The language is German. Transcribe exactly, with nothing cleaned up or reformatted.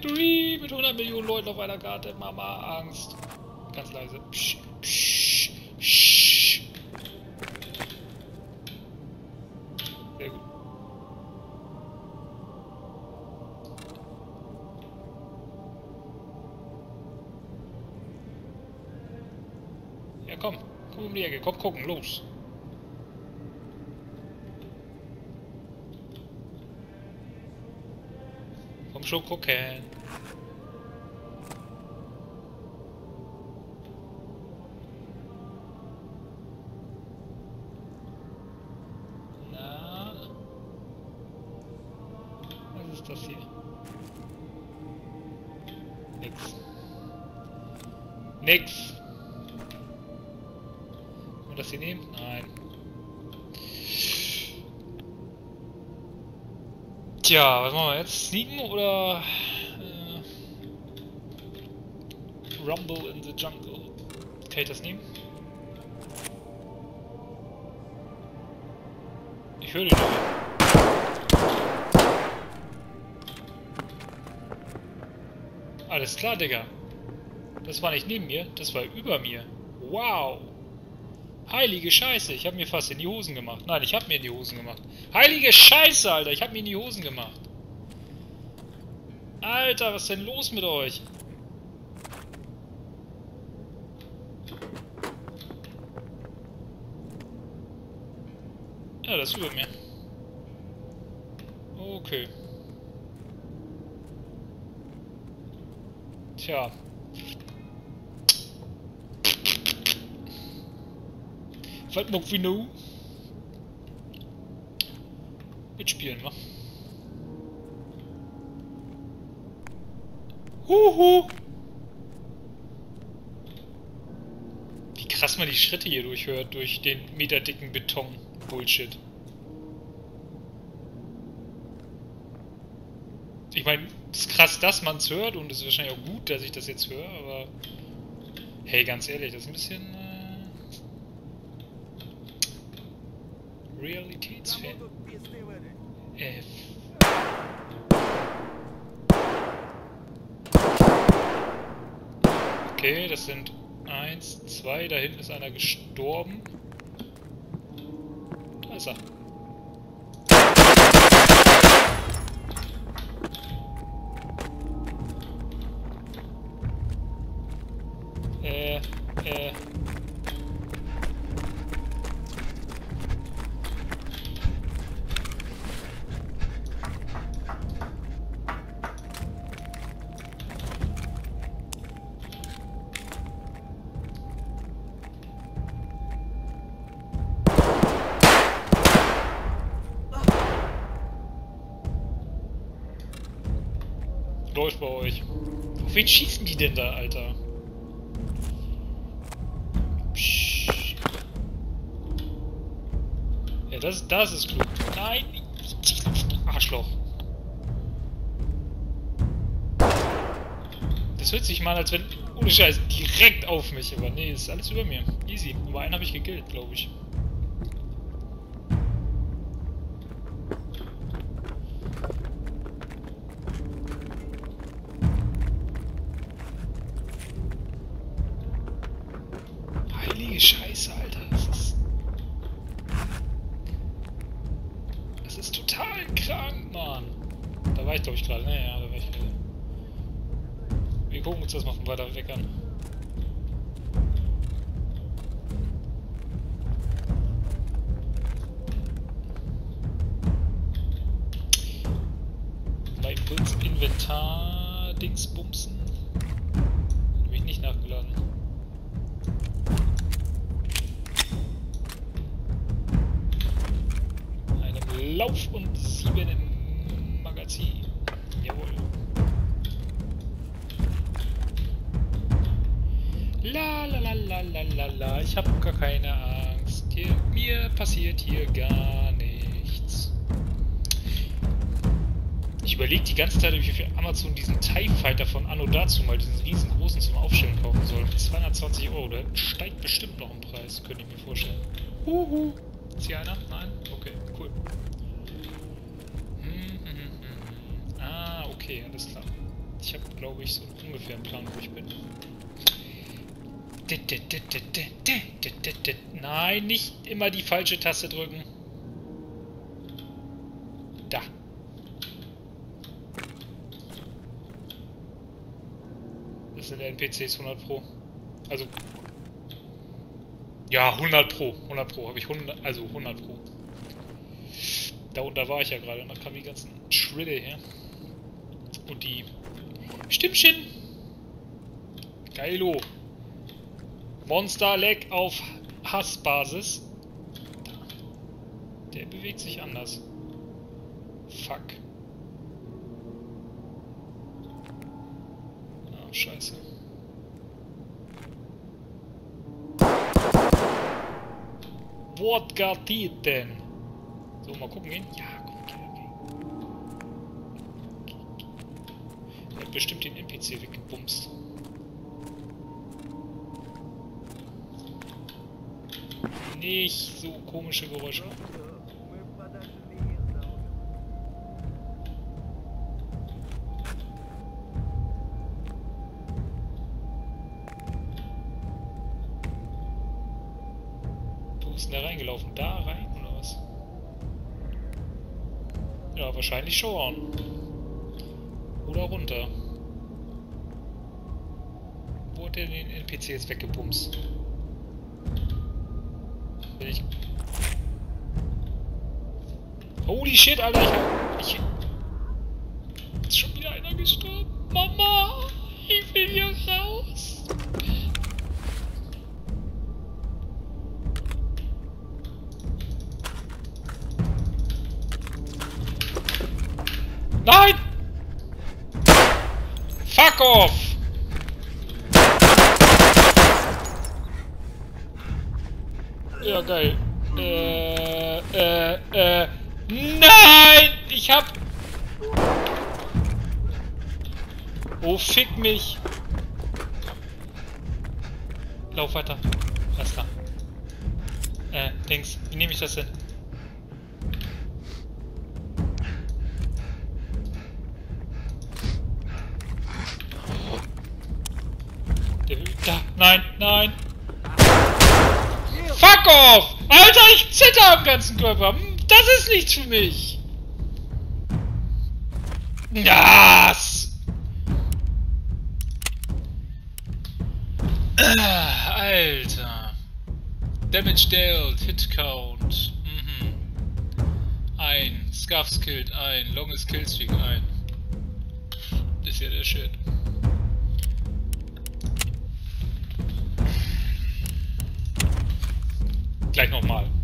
Victory mit hundert Millionen Leuten auf einer Karte. Mama, Angst. Ganz leise. Psch, psch, psch. Sehr gut. Ja, komm. Komm um die Ecke. Komm gucken. Los. Komm schon gucken. Na? Was ist das hier? Nix. Nix. Wollen wir das hier nehmen? Nein. Tja, was machen wir jetzt? Sneaken oder äh, Rumble in the Jungle? Kann ich das nehmen? Ich höre den nicht. Alles klar, Digga. Das war nicht neben mir, das war über mir. Wow. Heilige Scheiße, ich habe mir fast in die Hosen gemacht. Nein, ich habe mir in die Hosen gemacht. Heilige Scheiße, Alter, ich habe mir in die Hosen gemacht. Alter, was ist denn los mit euch? Ja, das ist über mir. Okay. Tja. Was noch wie nu? Mitspielen, wa? Huhu! Wie krass man die Schritte hier durchhört, durch den meterdicken Beton. Bullshit. Ich meine, es ist krass, dass man es hört und es ist wahrscheinlich auch gut, dass ich das jetzt höre, aber hey, ganz ehrlich, das ist ein bisschen äh, realitätsfern. F. Okay, das sind eins, zwei, da hinten ist einer gestorben. Da ist er. Äh, äh. Läuft bei euch. Auf wen schießen die denn da, Alter? Psch. Ja, das, das ist klug. Nein! Arschloch. Das hört sich mal, als wenn... Ohne Scheiß, direkt auf mich. Aber nee, ist alles über mir. Easy. Aber einen habe ich gekillt, glaube ich. Heilige Scheiße, Alter. Das ist... Das ist total krank, Mann. Da war ich, glaube ich, gerade. Naja, da war ich gerade. Wir gucken uns das mal von weiter weg an. Mal kurz Inventar Dingsbumsen. Habe ich nicht nachgeladen. Einem Lauf und sieben im Magazin. Jawohl. La la la la la la la, ich hab gar keine Angst. Hier, mir passiert hier gar nichts. Ich überlege die ganze Zeit, ob ich für Amazon diesen TIE Fighter von Anno dazu mal diesen riesengroßen zum Aufstellen kaufen soll. zweihundertzwanzig Euro, der steigt bestimmt noch im Preis, könnte ich mir vorstellen. Huhu. Ist hier einer? Nein? Okay, cool. Hm, hm, hm, hm. Ah, okay, alles klar. Ich habe, glaube ich, so ungefähr einen Plan, wo ich bin. Nein, nicht immer die falsche Taste drücken. Da. Das sind N P Cs hundert Pro. Also... Ja, hundert Pro. hundert Pro. Habe ich hundert... Also hundert Pro. Da unter war ich ja gerade. Und da kamen die ganzen Schritte her. Und die... Stimmchen! Geilo! Monster-Leg auf Hassbasis. Der bewegt sich anders. Fuck. Ah, scheiße. What got it denn? So, mal gucken gehen. Ja, guck, okay, okay. Er hat bestimmt den N P C weggebumst. Nicht so komische Geräusche. Wo ist denn da reingelaufen? Da rein oder was? Ja, wahrscheinlich schon. Oder runter. Wo hat der den N P C jetzt weggebumst? Bin ich... Holy shit, Alter, ich hab... Ich... Ist schon wieder einer gestorben. Mama! Ich will hier raus! Nein! Fuck off! Ja, geil. Äh, äh, äh. Nein! Ich hab... Oh, fick mich! Lauf weiter. Alles klar. Äh, Dings. Wie nehme ich das denn? Der will... Da! Nein! Nein! Fuck off! Alter, ich zitter am ganzen Körper! Das ist nichts für mich! Das! Ah, Alter! Damage dealt, Hit Count. Mhm. Ein. Scuffs killed ein. Longest Killstreak ein. Das ist ja der Shit. Gleich nochmal.